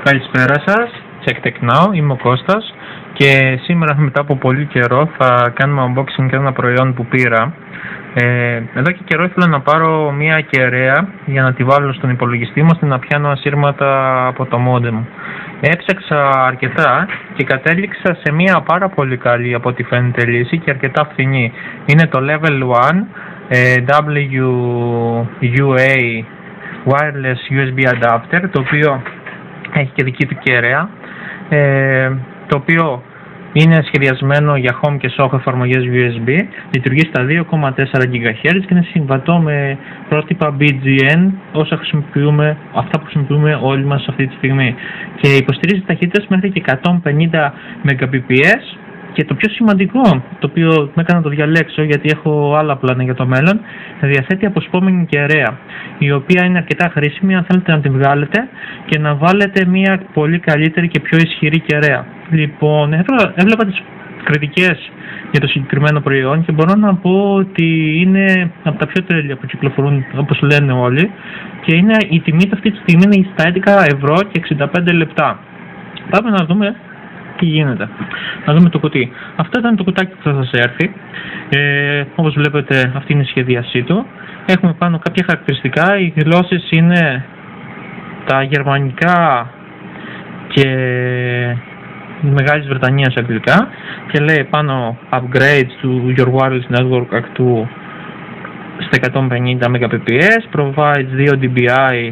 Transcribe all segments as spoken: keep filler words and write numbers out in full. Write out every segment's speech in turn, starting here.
Καλησπέρα σας, Check Tech Now, είμαι ο Κώστας και σήμερα μετά από πολύ καιρό θα κάνουμε unboxing και ένα προϊόν που πήρα. Ε, εδώ και καιρό ήθελα να πάρω μια κεραία για να τη βάλω στον υπολογιστή μου ώστε να πιάνω ασύρματα από το modem μου. Έψαξα αρκετά και κατέληξα σε μια πάρα πολύ καλή από ό,τι φαίνεται λύση και αρκετά φθηνή. Είναι το Level ένα ε, ντάμπλιου γιου έι Wireless γιου ες μπι Adapter, το οποίο έχει και δική του κεραία, ε, το οποίο είναι σχεδιασμένο για home και soft εφαρμογές γιου ες μπι, λειτουργεί στα δύο κόμμα τέσσερα γιγαχέρτζ και είναι συμβατό με πρότυπα μπι τζι εν, όσα χρησιμοποιούμε, αυτά που χρησιμοποιούμε όλοι μας αυτή τη στιγμή. Και υποστηρίζει ταχύτητες μέχρι και εκατόν πενήντα Mbps. Και το πιο σημαντικό, το οποίο με έκανα να το διαλέξω γιατί έχω άλλα πλάνα για το μέλλον, διαθέτει αποσπόμενη κεραία, η οποία είναι αρκετά χρήσιμη αν θέλετε να την βγάλετε και να βάλετε μια πολύ καλύτερη και πιο ισχυρή κεραία. Λοιπόν, έβλεπα τις κριτικές για το συγκεκριμένο προϊόν και μπορώ να πω ότι είναι από τα πιο τέλεια που κυκλοφορούν, όπως λένε όλοι, και είναι, η τιμή του αυτή τη στιγμή είναι στα έντεκα ευρώ και εξήντα πέντε λεπτά. Πάμε να δούμε τι γίνεται. Να δούμε το κουτί. Αυτό ήταν το κουτάκι που θα σας έρθει. Ε, όπως βλέπετε, αυτή είναι η σχεδίασή του. Έχουμε πάνω κάποια χαρακτηριστικά. Οι γλώσσες είναι τα γερμανικά και Μεγάλης Βρετανίας αγγλικά και λέει πάνω upgrades to your wireless network actu στα εκατόν πενήντα Mbps, provides δύο ντι μπι άι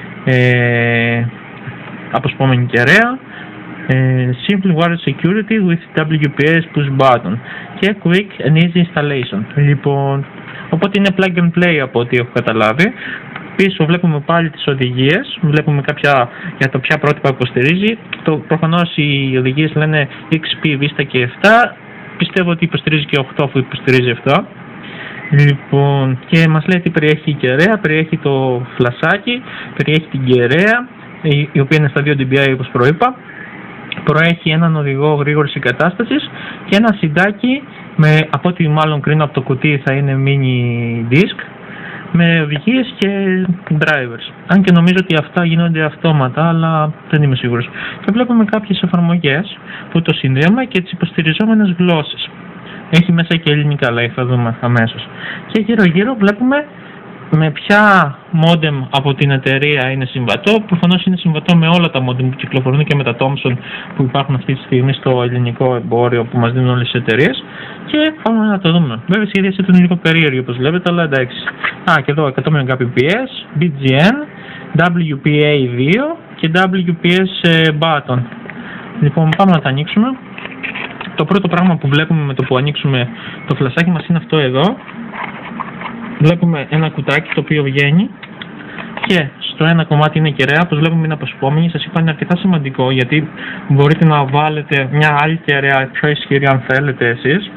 ε, αποσπόμενη κεραία, Uh, simple wireless security with ντάμπλιου πι ες push button και quick and easy installation. Λοιπόν, οπότε είναι plug and play από ό,τι έχω καταλάβει. Πίσω βλέπουμε πάλι τις οδηγίες, βλέπουμε κάποια για το ποια πρότυπα υποστηρίζει. Το, προφανώς οι οδηγίες λένε εξ πι, Vista και επτά. Πιστεύω ότι υποστηρίζει και οκτώ αφού υποστηρίζει επτά. Λοιπόν, και μας λέει τι περιέχει η κεραία. Περιέχει το φλασάκι, περιέχει την κεραία, η, η οποία είναι στα δύο ντι μπι άι όπως προείπα. Προέχει έναν οδηγό γρήγορης εγκατάστασης και ένα συντάκι με, από ό,τι μάλλον κρίνω από το κουτί θα είναι mini disk, με οδηγίες και drivers. Αν και νομίζω ότι αυτά γίνονται αυτόματα, αλλά δεν είμαι σίγουρος. Και βλέπουμε κάποιες εφαρμογές που το συνδέουμε και τις υποστηριζόμενες γλώσσες. Έχει μέσα και ελληνικά, λέει, θα δούμε αμέσως. Και γύρω γύρω βλέπουμε με ποια modem από την εταιρεία είναι συμβατό. Προφανώς είναι συμβατό με όλα τα modem που κυκλοφορούν και με τα Thomson που υπάρχουν αυτή τη στιγμή στο ελληνικό εμπόριο που μας δίνουν όλες τις εταιρείες. Και πάμε να το δούμε. Βέβαια η σχεδίαση του είναι λίγο περίεργη όπως βλέπετε, αλλά εντάξει. Α, και εδώ εκατό Mbps, μπι τζι εν, ντάμπλιου πι έι δύο και ντάμπλιου πι ες button. Λοιπόν, πάμε να τα ανοίξουμε. Το πρώτο πράγμα που βλέπουμε με το που ανοίξουμε το φλασάκι μας είναι αυτό εδώ. Βλέπουμε ένα κουτάκι το οποίο βγαίνει και στο ένα κομμάτι είναι κεραία, όπως βλέπουμε είναι αποσπόμενη. Σας είπα είναι αρκετά σημαντικό γιατί μπορείτε να βάλετε μια άλλη κεραία πιο ισχυρή αν θέλετε εσείς.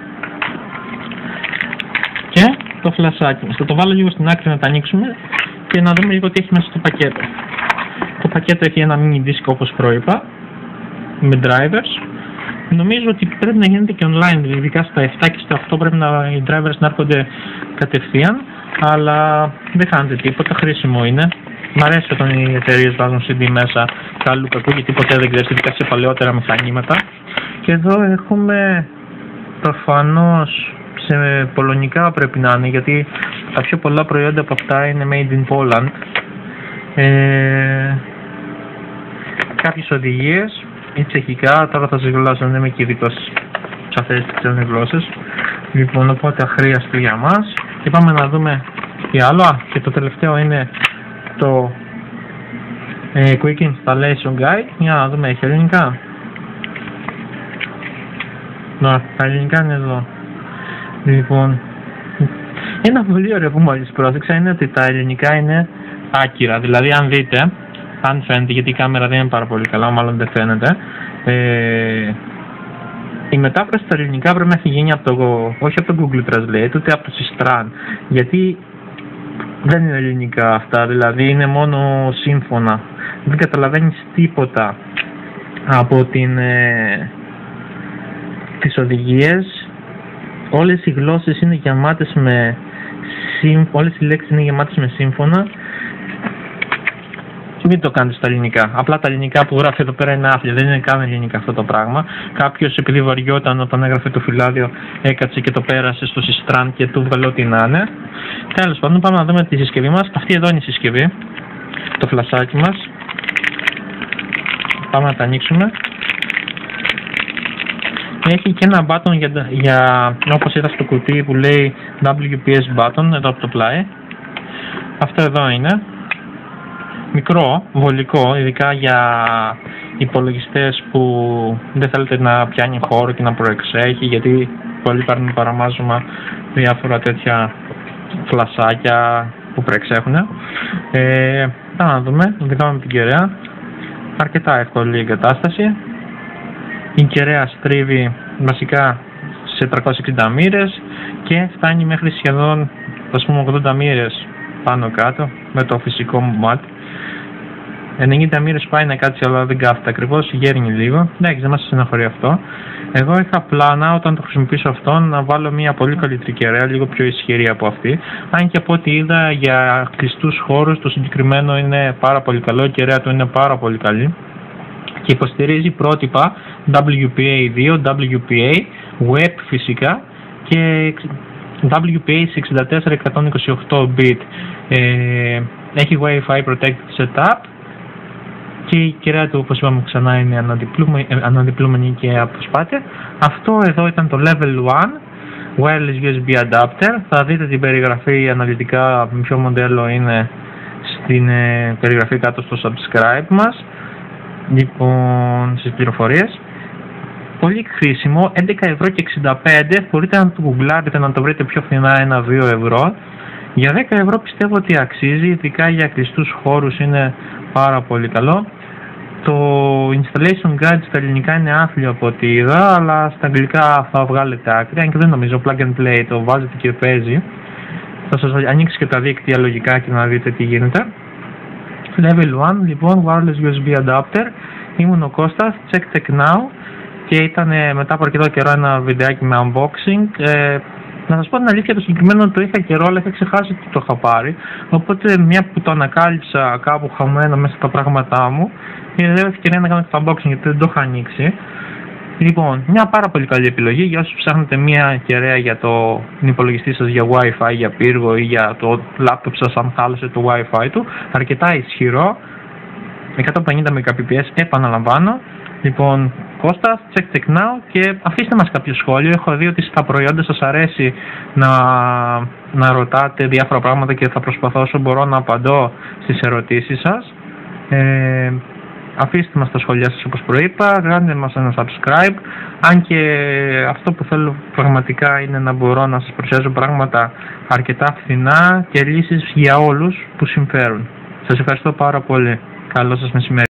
Και το φλασάκι μας. Θα το βάλω λίγο στην άκρη να τα ανοίξουμε και να δούμε λίγο τι έχει μέσα στο πακέτο. Το πακέτο έχει ένα mini disc όπως προείπα με drivers. Νομίζω ότι πρέπει να γίνεται και online, ειδικά στα επτά και στα οκτώ πρέπει να, οι drivers να έρχονται κατευθείαν, αλλά δεν χάνεται τίποτα, χρήσιμο είναι. Μ' αρέσει όταν οι εταιρείες βάζουν σι ντι μέσα καλού κακού, γιατί ποτέ δεν ξέρεις, ειδικά σε παλαιότερα μηχανήματα. Και εδώ έχουμε προφανώς σε πολωνικά πρέπει να είναι, γιατί τα πιο πολλά προϊόντα από αυτά είναι made in Poland. Ε, κάποιες οδηγίες ή τσεχικά, τώρα θα σας γράψω, δεν είμαι και ειδικός σε αυτές τις ξένες γλώσσες. Λοιπόν, οπότε αχρίαστο για μας. Και πάμε να δούμε τι άλλο. Α, και το τελευταίο είναι το ε, Quick Installation Guide. Για να δούμε, έχει ελληνικά. Να, τα ελληνικά είναι εδώ. Λοιπόν, ένα πολύ ωραίο που μόλις πρόσεξα είναι ότι τα ελληνικά είναι άκυρα. Δηλαδή, αν δείτε, αν φαίνεται, γιατί η κάμερα δεν είναι πάρα πολύ καλά, μάλλον δεν φαίνεται, ε, η μετάφραση στα ελληνικά πρέπει να έχει γίνει από το, όχι από το Google Translate, ούτε από το Sistran, γιατί δεν είναι ελληνικά αυτά, δηλαδή είναι μόνο σύμφωνα. Δεν καταλαβαίνεις τίποτα από την, ε, τις οδηγίες. Όλες οι γλώσσες είναι γεμάτες με όλες οι λέξεις είναι γεμάτες με σύμφωνα. μην το κάνετε στα ελληνικά. Απλά τα ελληνικά που γράφει εδώ πέρα είναι άθλια, δεν είναι καν ελληνικά αυτό το πράγμα. Κάποιος επειδή βαριόταν όταν έγραφε το φυλάδιο, έκατσε και το πέρασε στο Sistran και του βγαλώ ό,τι να είναι. Τέλος πάντων, πάμε να δούμε τη συσκευή μας. Αυτή εδώ είναι η συσκευή, το φλασάκι μας. Πάμε να τα ανοίξουμε. Έχει και ένα button για, για όπως είδα στο κουτί που λέει ντάμπλιου πι ες button εδώ από το πλάι. Αυτό εδώ είναι. Μικρό, βολικό, ειδικά για υπολογιστές που δεν θέλετε να πιάνει χώρο και να προεξέχει, γιατί πολλοί παίρνουν παραμάζωμα διάφορα τέτοια φλασάκια που προεξέχουν. Ε, θα να δούμε, δικά με την κεραία. Αρκετά εύκολη η εγκατάσταση. Η κεραία στρίβει βασικά σε τριακόσιες εξήντα μοίρες και φτάνει μέχρι σχεδόν, ας πούμε, ογδόντα μοίρες πάνω κάτω με το φυσικό μου μάτι. ενενήντα μοίρες πάει να κάτσει, αλλά δεν κάθεται ακριβώς, γέρνει λίγο. Εντάξει, δεν μας στεναχωρεί αυτό. Εγώ είχα πλάνα όταν το χρησιμοποιήσω αυτό να βάλω μια πολύ καλύτερη κεραία, λίγο πιο ισχυρή από αυτή. Αν και από ό,τι είδα για κλειστούς χώρους το συγκεκριμένο είναι πάρα πολύ καλό, η κεραία του είναι πάρα πολύ καλή και υποστηρίζει πρότυπα ντάμπλιου πι έι δύο, ντάμπλιου πι έι, Web φυσικά και ντάμπλιου πι έι σε εξήντα τέσσερα εκατόν είκοσι οκτώ bit. Ε, έχει Wi-Fi Protected Setup και η κεραία του, όπως είπαμε ξανά, είναι αναδιπλούμενη και αποσπάται. Αυτό εδώ ήταν το Level ένα Wireless γιου ες μπι Adapter. Θα δείτε την περιγραφή αναλυτικά με ποιο μοντέλο είναι στην ε, περιγραφή κάτω στο subscribe μας. Λοιπόν, στις πληροφορίες. Πολύ χρήσιμο, έντεκα ευρώ και εξήντα πέντε, μπορείτε να το γκουγκλάρετε να το βρείτε πιο φθηνά, ένα δύο ευρώ. Για δέκα ευρώ πιστεύω ότι αξίζει, ειδικά για κλειστούς χώρους είναι πάρα πολύ καλό. Το installation guide στα ελληνικά είναι άθλιο από ό,τι είδα, αλλά στα αγγλικά θα βγάλετε άκρη, αν και δεν νομίζω, plug and play, το βάζετε και παίζει. Θα σας ανοίξει και τα δίκτυα λογικά και να δείτε τι γίνεται. Level ένα, λοιπόν, wireless γιου ες μπι adapter. Ήμουν ο Κώστας, check tech now και ήταν μετά από αρκετό καιρό ένα βιντεάκι με unboxing. Ε, να σας πω την αλήθεια, το συγκεκριμένο το είχα καιρό, αλλά είχα ξεχάσει ότι το είχα πάρει. Οπότε, μια που το ανακάλυψα κάπου χαμένο μέσα στα πράγματά μου, είναι ευκαιρία να κάνω το unboxing γιατί δεν το είχα ανοίξει. Λοιπόν, μια πάρα πολύ καλή επιλογή για όσους ψάχνετε μια κεραία για το υπολογιστή σας, για Wi-Fi, για πύργο ή για το laptop σας αν χάλασε το Wi-Fi του. Αρκετά ισχυρό, εκατόν πενήντα Mbps, επαναλαμβάνω. Λοιπόν, Κώστας, check check now και αφήστε μας κάποιο σχόλιο. Έχω δει ότι στα προϊόντα σας αρέσει να, να ρωτάτε διάφορα πράγματα και θα προσπαθώ όσο μπορώ να απαντώ στις ερωτήσεις σας. Ε, Αφήστε μας τα σχόλιά σας όπως προείπα, κάντε μας ένα subscribe. Αν και αυτό που θέλω πραγματικά είναι να μπορώ να σας παρουσιάζω πράγματα αρκετά φθηνά και λύσεις για όλους που συμφέρουν. Σας ευχαριστώ πάρα πολύ. Καλό σας μεσημέρι.